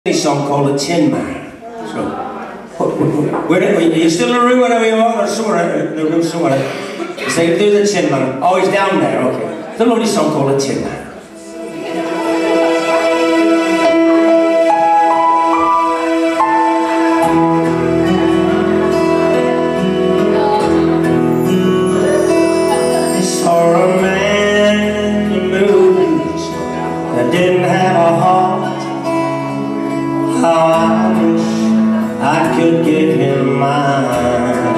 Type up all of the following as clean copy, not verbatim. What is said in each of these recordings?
A song called "The Tin Man." So, where are you still in the room whenever you are, or somewhere in the room somewhere? Say, do the Tin Man. Oh, he's down there. Okay. It's a lovely song called "The Tin Man." I saw a man in movies that didn't have a heart. How I wish I could give him mine.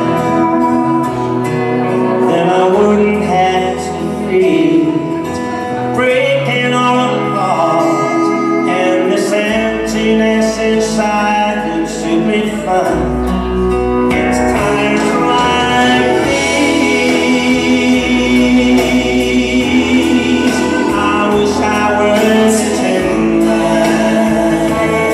Then I wouldn't have to feel breaking all apart, and this emptiness inside would suit me fine. It's times like these I wish I were the Tin Man.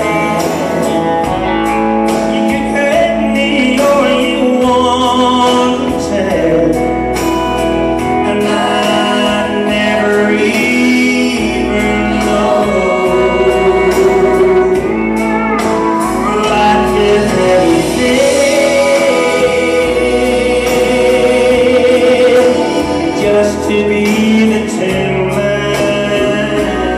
To be the Tin Man,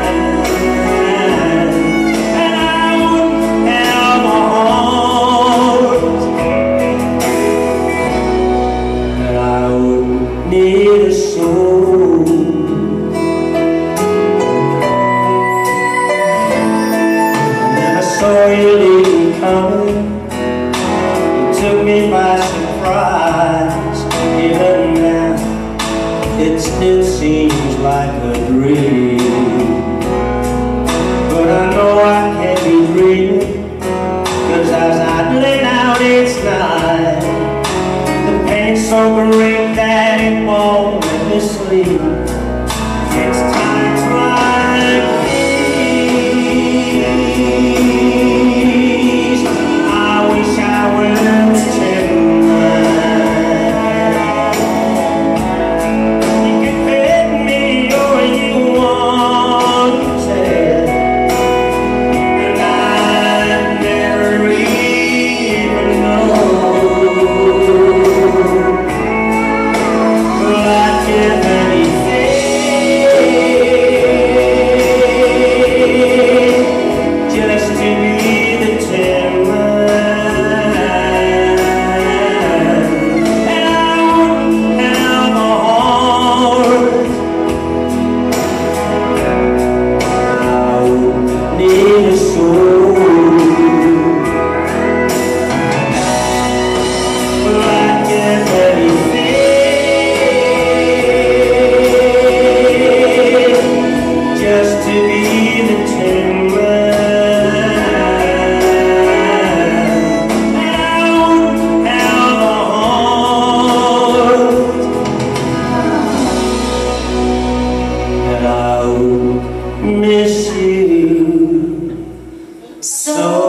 and I wouldn't have a heart, and I wouldn't need a soul. I never saw you leaving coming. You took me by surprise. Even now it still seems like a dream, but I know I can't be dreaming, 'cause as I lay out each night, the pain's so great that it won't let me sleep. It's times like these I wish I were the Tin Man. Miss you so.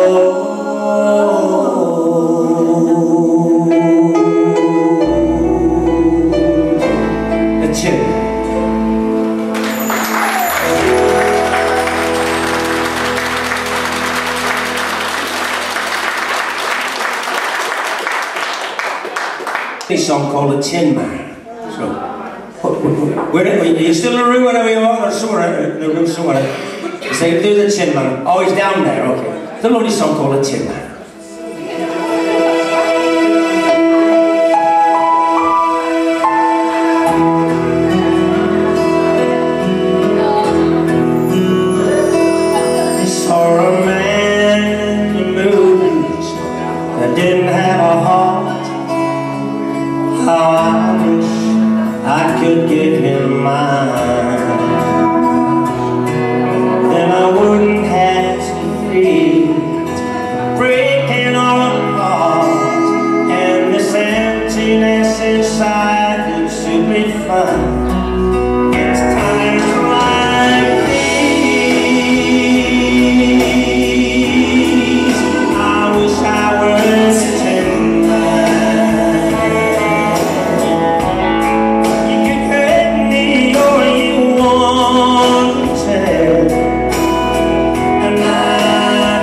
That's it. A song called "The Tin Man." So, where are you still in the room whenever you are, or somewhere in the room somewhere? Say, do the Tin Man. Oh, he's down there. Okay. It's a lovely song called "The Tin Man." I saw a man in movies that didn't have a heart. How I wish I could give him mine. Then I wouldn't have to feel breaking all apart, and this emptiness inside would suit me fine. It's times like these I wish I were the Tin Man. You could hurt me all you want to, and I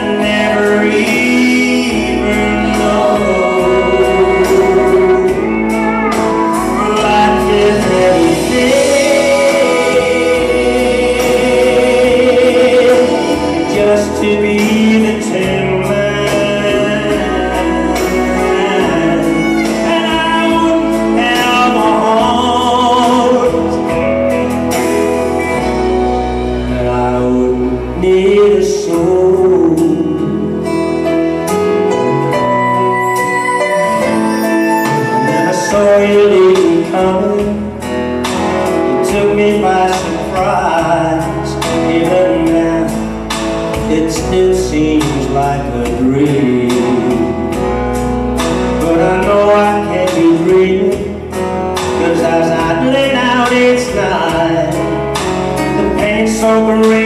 to be the tin man, and I wouldn't have a heart, and I wouldn't need a soul. I saw you leave me coming. You took me by surprise. Even now, it still seems like a dream. But I know I can't be dreaming, 'cause as I lay down each night, the pain's so great